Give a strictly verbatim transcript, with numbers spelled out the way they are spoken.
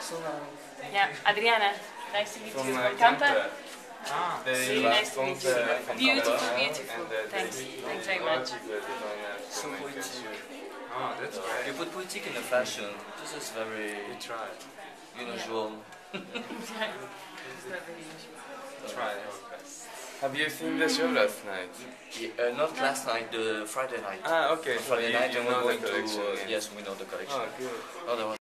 So nice. Yeah, Adriana, nice to meet From you. uh, Welcome. Kempen. Ah, Really nice to meet you. Beautiful, beautiful. And, uh, Thanks, they- thanks very much. So poetic. Oh, that's great. You put poetic in the fashion. This is very We tried. unusual. Yeah. It's not very usual. Tried our best. Have you seen the show last night? Yeah, uh, not last night, the Friday night. Ah, okay. So Friday you, Ah, night, you and know we're the going collection. to. Uh, yeah. yes, we know the collection. Oh, good. Otherwise